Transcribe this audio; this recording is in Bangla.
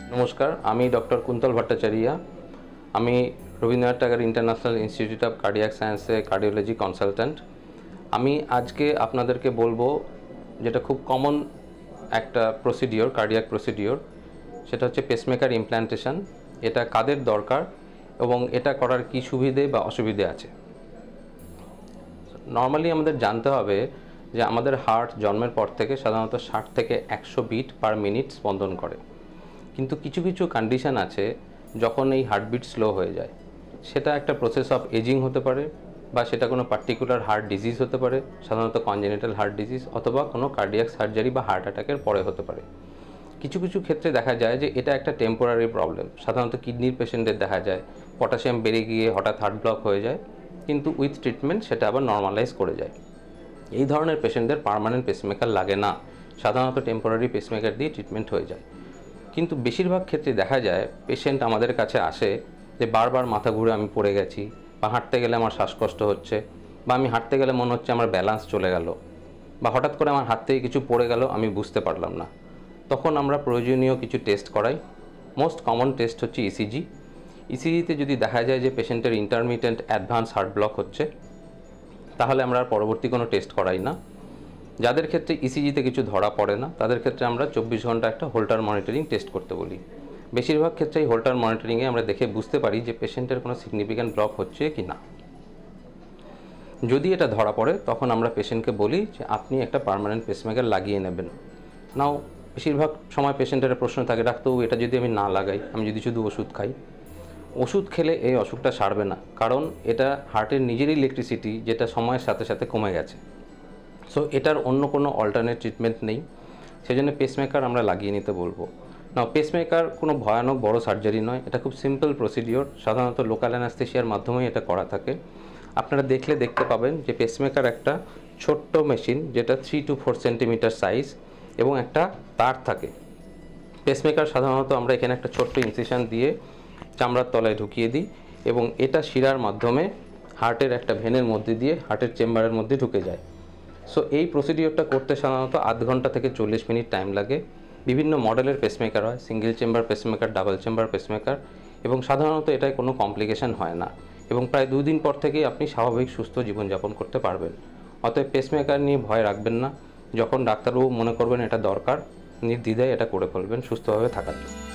নমস্কার, আমি ডক্টর কুন্তল ভট্টাচার্য। আমি Rabindranath Tagore international institute of cardiac সায়েন্সে কার্ডিওলজি কনসালট্যান্ট। আমি আজকে আপনাদেরকে বলবো যেটা খুব কমন একটা প্রসিডিওর, কার্ডিয়াক প্রসিডিওর, সেটা হচ্ছে পেসমেকার ইমপ্ল্যান্টেশন। এটা কাদের দরকার এবং এটা করার কি সুবিধে বা অসুবিধে আছে। নর্মালি আমাদের জানতে হবে যে আমাদের হার্ট জন্মের পর থেকে সাধারণত 60 থেকে 100 বিট পার মিনিট স্পন্দন করে। কিন্তু কিছু কিছু কন্ডিশন আছে যখন এই হার্টবিট স্লো হয়ে যায়। সেটা একটা প্রসেস অফ এজিং হতে পারে, বা সেটা কোনো পার্টিকুলার হার্ট ডিজিজ হতে পারে, সাধারণত কনজেনিটাল হার্ট ডিজিজ, অথবা কোনো কার্ডিয়াক সার্জারি বা হার্ট অ্যাটাকের পরে হতে পারে। কিছু কিছু ক্ষেত্রে দেখা যায় যে এটা একটা টেম্পোরারি প্রবলেম। সাধারণত কিডনির পেশেন্টদের দেখা যায় পটাশিয়াম বেড়ে গিয়ে হঠাৎ হার্ট ব্লক হয়ে যায়, কিন্তু উইথ ট্রিটমেন্ট সেটা আবার নর্মালাইজ করে যায়। এই ধরনের পেশেন্টদের পার্মানেন্ট পেসমেকার লাগে না, সাধারণত টেম্পোরারি পেসমেকার দিয়ে ট্রিটমেন্ট হয়ে যায়। কিন্তু বেশিরভাগ ক্ষেত্রে দেখা যায় পেশেন্ট আমাদের কাছে আসে যে বারবার মাথা ঘুরে আমি পড়ে গেছি, বা হাঁটতে গেলে আমার শ্বাসকষ্ট হচ্ছে, বা আমি হাঁটতে গেলে মনে হচ্ছে আমার ব্যালেন্স চলে গেল, বা হঠাৎ করে আমার হাত থেকে কিছু পড়ে গেল, আমি বুঝতে পারলাম না। তখন আমরা প্রয়োজনীয় কিছু টেস্ট করাই। মোস্ট কমন টেস্ট হচ্ছে ইসিজি। ইসিজিতে যদি দেখা যায় যে পেশেন্টের ইন্টারমিটেন্ট অ্যাডভান্স হার্ট ব্লক হচ্ছে, তাহলে আমরা আর পরবর্তী কোনো টেস্ট করাই না। যাদের ক্ষেত্রে ইসিজিতে কিছু ধরা পড়ে না, তাদের ক্ষেত্রে আমরা 24 ঘন্টা একটা হোল্টার মনিটরিং টেস্ট করতে বলি। বেশিরভাগ ক্ষেত্রে এই হোল্টার মনিটরিংয়ে আমরা দেখে বুঝতে পারি যে পেশেন্টের কোনো সিগনিফিক্যান্ট ব্লক হচ্ছে কি না। যদি এটা ধরা পড়ে তখন আমরা পেশেন্টকে বলি যে আপনি একটা পার্মানেন্ট পেসমেকার লাগিয়ে নেবেন। নাও বেশিরভাগ সময় পেশেন্টের প্রশ্ন থাকে, ডাক্তারবাবু এটা যদি আমি না লাগাই, আমি যদি শুধু ওষুধ খাই, ওষুধ খেলে এই অসুখটা সারবে না, কারণ এটা হার্টের নিজেরই ইলেকট্রিসিটি যেটা সময়ের সাথে সাথে কমে গেছে। সো এটার অন্য কোনো অল্টারনেট ট্রিটমেন্ট নেই, সেজন্য পেসমেকার আমরা লাগিয়ে নিতে বলবো। না, পেসমেকার কোনো ভয়ানক বড় সার্জারি নয়, এটা খুব সিম্পল প্রসিডিওর। সাধারণত লোকাল অ্যানাস্থেশিয়ার মাধ্যমেই এটা করা থাকে। আপনারা দেখতে পাবেন যে পেসমেকার একটা ছোট্ট মেশিন, যেটা 3 to 4 সেন্টিমিটার সাইজ, এবং একটা তার থাকে। পেসমেকার সাধারণত আমরা এখানে একটা ছোট্ট ইনসিশন দিয়ে চামড়ার তলায় ঢুকিয়ে দিই, এবং এটা শিরার মাধ্যমে হার্টের একটা ভেনের মধ্যে দিয়ে হার্টের চেম্বারের মধ্যে ঢুকে যায়। সো এই প্রসিডিওরটা করতে সাধারণত আধ ঘন্টা থেকে 40 মিনিট টাইম লাগে। বিভিন্ন মডেলের পেসমেকার হয়, single chamber pacemaker, double chamber pacemaker, এবং সাধারণত এটায় কোনো কমপ্লিকেশন হয় না, এবং প্রায় 2 দিন পর থেকেই আপনি স্বাভাবিক সুস্থ জীবনযাপন করতে পারবেন। অতএব পেসমেকার নিয়ে ভয় রাখবেন না। যখন ডাক্তারবাবু মনে করবেন এটা দরকার, নির্দ্বিধায় এটা করে ফেলবেন সুস্থভাবে থাকার জন্য।